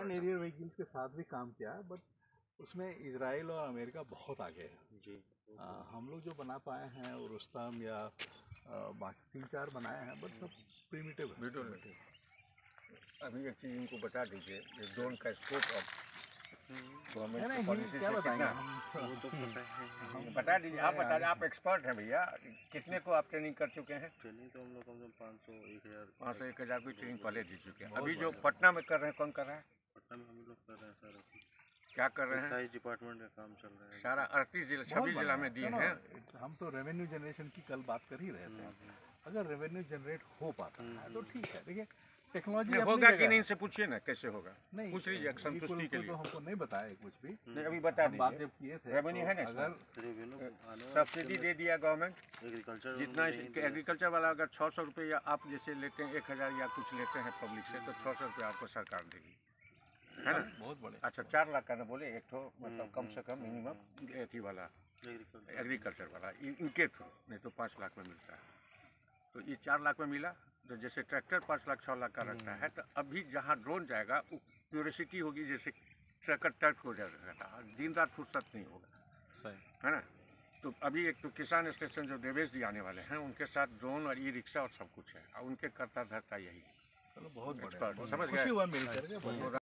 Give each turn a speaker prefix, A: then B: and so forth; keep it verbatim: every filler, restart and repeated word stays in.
A: Land arrear vehicles के साथ भी काम किया है, बट उसमें इजराइल और अमेरिका बहुत आगे है जी। आ, हम लोग जो बना पाए हैं और रुस्तम या बाकी तीन चार बनाए हैं, बट सब प्रिमिटिव है।
B: अभी एक चीज़ इनको बता दीजिए, ड्रोन का स्कोप अब
A: गवर्नमेंट पॉलिसी क्या बताएंगे हम,
B: वो तो पता है, बता दीजिए, आप बता दीजिए, आप एक्सपर्ट हैं भैया। कितने को आप ट्रेनिंग कर चुके हैं?
C: ट्रेनिंग तो हम लोग कम से कम पाँच सौ एक हज़ार
B: पाँच सौ एक हज़ार की ट्रेनिंग पहले दे चुके हैं। अभी जो पटना में कर रहे हैं, कौन कर रहा है?
C: पटना में हम लोग कर रहे हैं सर।
B: क्या कर रहे हैं?
C: एक्साइज डिपार्टमेंट का काम चल रहा है
B: सारा अड़तीस जिला छब्बीस जिला में दिए हैं।
A: हम तो रेवेन्यू जनरेशन की कल बात कर ही रहे थे। अगर रेवेन्यू जनरेट हो पाता है तो ठीक है। देखिए टेक्नोलॉजी
B: होगा कि नहीं से पूछिए ना, कैसे होगा?
A: नहीं
B: पूछ लीजिए संतुष्टि के लिए।
A: तो हमको नहीं बताया कुछ भी।
B: नहीं अभी बता दीजिए,
A: बात जब किए थे
B: रेवेन्यू है ना,
C: रेवेन्यू
B: सब्सिडी दे दिया गवर्नमेंट।
C: एग्रीकल्चर
B: जितना एग्रीकल्चर वाला अगर छः सौ रुपये या आप जैसे लेते हैं एक हज़ार या कुछ लेते हैं पब्लिक से, तो छः सौ रुपये आपको सरकार देगी, है ना?
A: बहुत बड़े।
B: अच्छा चार लाख का ना बोले, एक तो मतलब कम से कम मिनिमम एथी वाला एग्रीकल्चर वाला इनके थ्रू, नहीं तो पाँच लाख में मिलता है। तो ये चार लाख में मिला, तो जैसे ट्रैक्टर पाँच लाख छः लाख का रखता है, तो अभी जहाँ ड्रोन जाएगा वो क्यूरियोसिटी होगी, जैसे ट्रैक्टर टर्क हो जाएगा, दिन रात फुर्सत नहीं होगा,
A: सही
B: है ना? तो अभी एक तो किसान स्टेशन जो देवेश जी आने वाले हैं, उनके साथ ड्रोन और ई रिक्शा और सब कुछ है, और उनके करता धरता यही।
A: चलो बहुत
B: एक्सपर्ट, समझ
A: गए, मिलकर